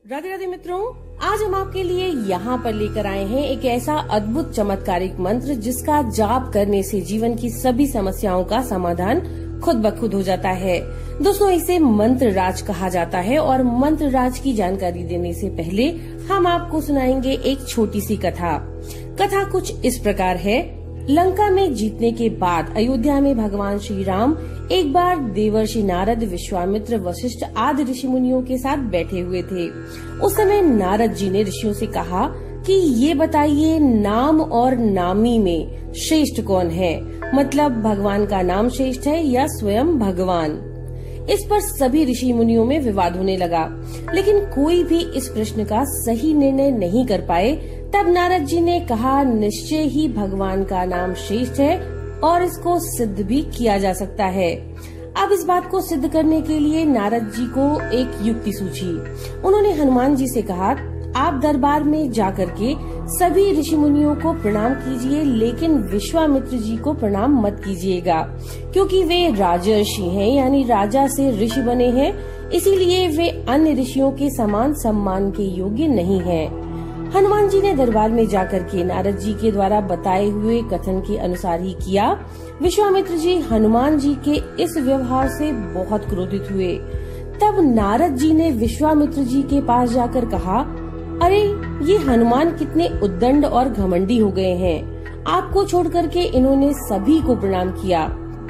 राधे राधे मित्रों, आज हम आपके लिए यहाँ पर लेकर आए हैं एक ऐसा अद्भुत चमत्कारिक मंत्र जिसका जाप करने से जीवन की सभी समस्याओं का समाधान खुद ब खुद हो जाता है। दोस्तों, इसे मंत्र राज कहा जाता है और मंत्र राज की जानकारी देने से पहले हम आपको सुनाएंगे एक छोटी सी कथा। कथा कुछ इस प्रकार है। लंका में जीतने के बाद अयोध्या में भगवान श्री राम एक बार देवर्षि नारद, विश्वामित्र, वशिष्ठ आदि ऋषि मुनियों के साथ बैठे हुए थे। उस समय नारद जी ने ऋषियों से कहा कि ये बताइए, नाम और नामी में श्रेष्ठ कौन है? मतलब भगवान का नाम श्रेष्ठ है या स्वयं भगवान? इस पर सभी ऋषि मुनियों में विवाद होने लगा, लेकिन कोई भी इस प्रश्न का सही निर्णय नहीं कर पाए। तब नारद जी ने कहा, निश्चय ही भगवान का नाम श्रेष्ठ है और इसको सिद्ध भी किया जा सकता है। अब इस बात को सिद्ध करने के लिए नारद जी को एक युक्ति सूझी। उन्होंने हनुमान जी से कहा, आप दरबार में जाकर के सभी ऋषि मुनियों को प्रणाम कीजिए, लेकिन विश्वामित्र जी को प्रणाम मत कीजिएगा, क्योंकि वे राजर्षि हैं, यानी राजा से ऋषि बने हैं, इसीलिए वे अन्य ऋषियों के समान सम्मान के योग्य नहीं हैं। हनुमान जी ने दरबार में जाकर के नारद जी के द्वारा बताए हुए कथन के अनुसार ही किया। विश्वामित्र जी हनुमान जी के इस व्यवहार से बहुत क्रोधित हुए। तब नारद जी ने विश्वामित्र जी के पास जाकर कहा, अरे ये हनुमान कितने उद्दंड और घमंडी हो गए हैं। आपको छोड़ करके इन्होंने सभी को प्रणाम किया।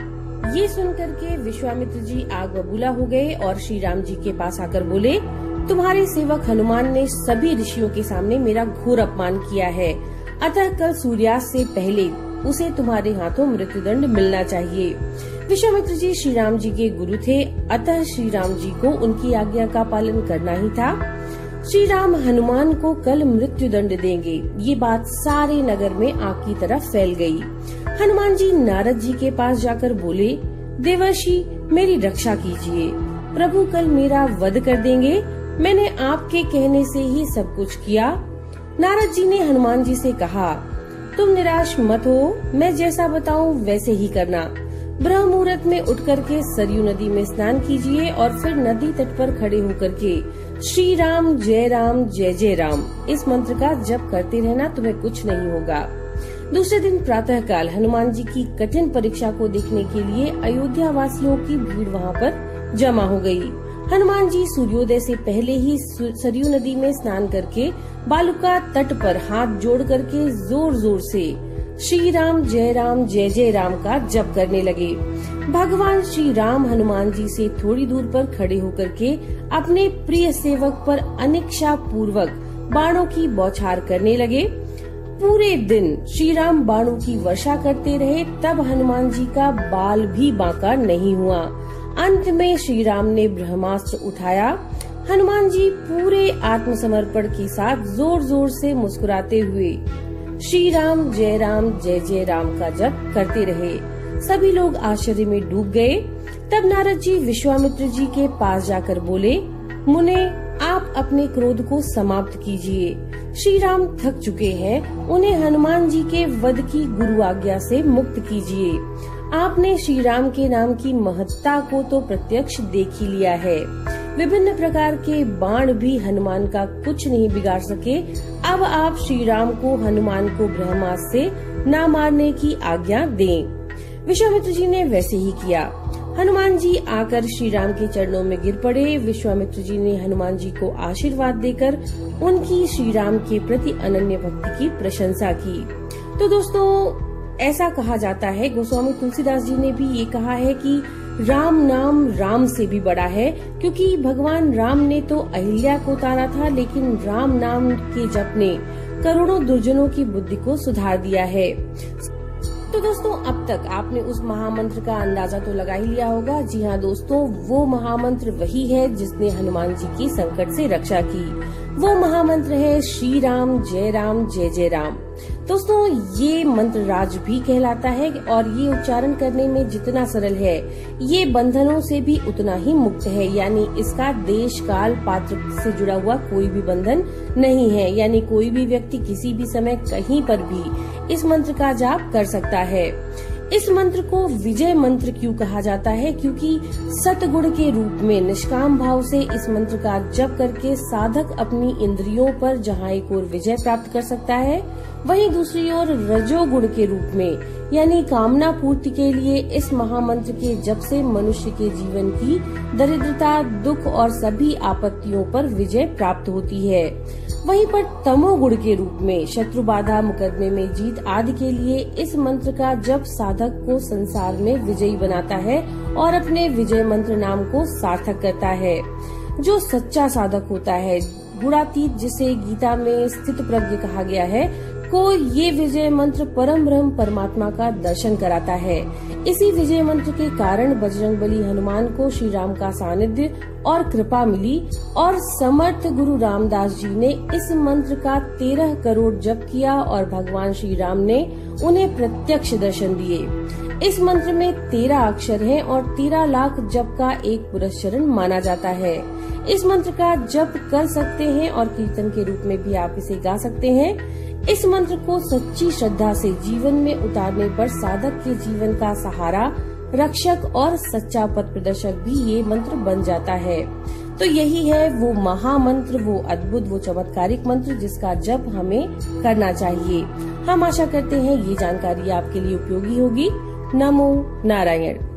ये सुनकर के विश्वामित्र जी आग बबूला हो गए और श्री राम जी के पास आकर बोले, तुम्हारे सेवक हनुमान ने सभी ऋषियों के सामने मेरा घोर अपमान किया है, अतः कल सूर्यास्त से पहले उसे तुम्हारे हाथों मृत्युदंड मिलना चाहिए। विश्वामित्र जी श्री राम जी के गुरु थे, अतः श्री राम जी को उनकी आज्ञा का पालन करना ही था। श्री राम हनुमान को कल मृत्युदंड देंगे। ये बात सारे नगर में आग की तरह फैल गई। हनुमान जी नारद जी के पास जाकर बोले, देवर्षि मेरी रक्षा कीजिए, प्रभु कल मेरा वध कर देंगे। मैंने आपके कहने से ही सब कुछ किया। नारद जी ने हनुमान जी से कहा, तुम निराश मत हो, मैं जैसा बताऊं वैसे ही करना। ब्रह्म मुहूर्त में उठ करके सरयू नदी में स्नान कीजिए और फिर नदी तट पर खड़े होकर के श्री राम जय जय राम इस मंत्र का जप करते रहना, तुम्हें कुछ नहीं होगा। दूसरे दिन प्रातः काल हनुमान जी की कठिन परीक्षा को देखने के लिए अयोध्या वासियों की भीड़ वहाँ पर जमा हो गयी। हनुमान जी सूर्योदय से पहले ही सरयू नदी में स्नान करके बालुका तट पर हाथ जोड़ करके जोर जोर से श्री राम जय जय राम का जप करने लगे। भगवान श्री राम हनुमान जी से थोड़ी दूर पर खड़े होकर के अपने प्रिय सेवक पर अनिच्छा पूर्वक बाणों की बौछार करने लगे। पूरे दिन श्री राम बाणों की वर्षा करते रहे, तब हनुमान जी का बाल भी बांका नहीं हुआ। अंत में श्री राम ने ब्रह्मास्त्र उठाया। हनुमान जी पूरे आत्मसमर्पण के साथ जोर जोर से मुस्कुराते हुए श्री राम जय जय राम का जप करते रहे। सभी लोग आश्चर्य में डूब गए। तब नारद जी विश्वामित्र जी के पास जाकर बोले, मुने आप अपने क्रोध को समाप्त कीजिए। श्री राम थक चुके हैं, उन्हें हनुमान जी के वध की गुरु आज्ञा से मुक्त कीजिए। आपने श्री राम के नाम की महत्ता को तो प्रत्यक्ष देख ही लिया है। विभिन्न प्रकार के बाण भी हनुमान का कुछ नहीं बिगाड़ सके। अब आप श्री राम को हनुमान को ब्रह्मास्त्र से न मारने की आज्ञा दें। विश्वामित्र जी ने वैसे ही किया। हनुमान जी आकर श्री राम के चरणों में गिर पड़े। विश्वामित्र जी ने हनुमान जी को आशीर्वाद देकर उनकी श्री राम के प्रति अनन्य भक्ति की प्रशंसा की। तो दोस्तों, ऐसा कहा जाता है, गोस्वामी तुलसीदास जी ने भी ये कहा है कि राम नाम राम से भी बड़ा है, क्योंकि भगवान राम ने तो अहिल्या को उतारा था, लेकिन राम नाम के जप ने करोड़ों दुर्जनों की बुद्धि को सुधार दिया है। तो दोस्तों, अब तक आपने उस महामंत्र का अंदाजा तो लगा ही लिया होगा। जी हाँ दोस्तों, वो महामंत्र वही है जिसने हनुमान जी की संकट से रक्षा की। वो महामंत्र है श्री राम जय जय राम। दोस्तों, ये मंत्र राज भी कहलाता है और ये उच्चारण करने में जितना सरल है, ये बंधनों से भी उतना ही मुक्त है। यानी इसका देश काल पात्र से जुड़ा हुआ कोई भी बंधन नहीं है। यानी कोई भी व्यक्ति किसी भी समय कहीं पर भी इस मंत्र का जाप कर सकता है। इस मंत्र को विजय मंत्र क्यों कहा जाता है? क्योंकि सतगुण के रूप में निष्काम भाव से इस मंत्र का जप करके साधक अपनी इंद्रियों पर जहाँ एक ओर विजय प्राप्त कर सकता है, वहीं दूसरी ओर रजोगुण के रूप में यानी कामना पूर्ति के लिए इस महामंत्र के जप से मनुष्य के जीवन की दरिद्रता, दुख और सभी आपत्तियों पर विजय प्राप्त होती है। वहीं पर तमोगुण के रूप में शत्रु बाधा, मुकदमे में जीत आदि के लिए इस मंत्र का जप साधक को संसार में विजयी बनाता है और अपने विजय मंत्र नाम को सार्थक करता है। जो सच्चा साधक होता है, गुणातीत जिसे गीता में स्थित प्रज्ञ कहा गया है, को ये विजय मंत्र परम ब्रह्म परमात्मा का दर्शन कराता है। इसी विजय मंत्र के कारण बजरंगबली हनुमान को श्री राम का सानिध्य और कृपा मिली और समर्थ गुरु रामदास जी ने इस मंत्र का 13 करोड़ जप किया और भगवान श्री राम ने उन्हें प्रत्यक्ष दर्शन दिए। इस मंत्र में 13 अक्षर हैं और 13 लाख जप का एक पुरस्चरण माना जाता है। इस मंत्र का जप कर सकते हैं और कीर्तन के रूप में भी आप इसे गा सकते हैं। इस मंत्र को सच्ची श्रद्धा से जीवन में उतारने पर साधक के जीवन का सहारा, रक्षक और सच्चा पथ प्रदर्शक भी ये मंत्र बन जाता है। तो यही है वो महामंत्र, वो अद्भुत, वो चमत्कारिक मंत्र जिसका जप हमें करना चाहिए। हम आशा करते हैं ये जानकारी आपके लिए उपयोगी होगी। नमो नारायण।